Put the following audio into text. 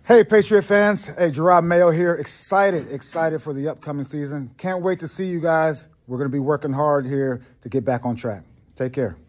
Hey, Patriot fans. Hey, Coach Mayo here. Excited for the upcoming season. Can't wait to see you guys. We're going to be working hard here to get back on track. Take care.